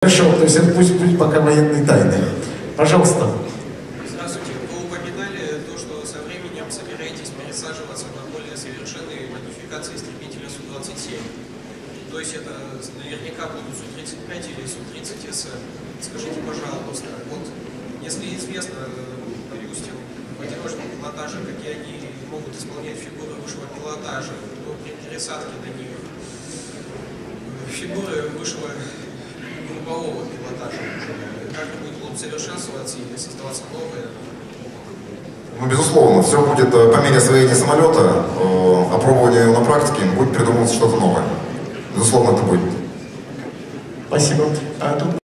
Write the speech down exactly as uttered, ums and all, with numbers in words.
Хорошо, то есть это пусть будет пока военной тайной. Пожалуйста. Здравствуйте. Вы упоминали то, что со временем собираетесь пересаживаться на более совершенные модификации истребителя Су двадцать семь. То есть это наверняка будут Су тридцать пять или Су тридцать эс. Скажите, пожалуйста, вот если известно, допустим, в одиночном пилотаже, какие они могут исполнять фигуры высшего пилотажа, то при пересадке на них фигуры высшего группового пилотажа как-нибудь будут совершенствоваться или создаваться новые? Ну, безусловно, все будет по мере освоения самолета, опробования его на практике, будет придумываться что-то новое. Безусловно, это будет. Спасибо. А тут